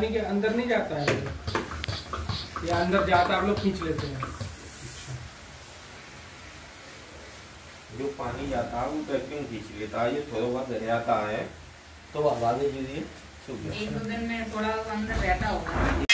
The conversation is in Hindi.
पानी के अंदर नहीं जाता है या अंदर जाता है, आप लोग खींच लेते हैं? जो पानी जाता है वो वैक्यूम खींच लेता है, ये थोड़ा बहुत रह जाता है तो आगे दीजिए। 1-2 दिन में थोड़ा अंदर रहता होगा।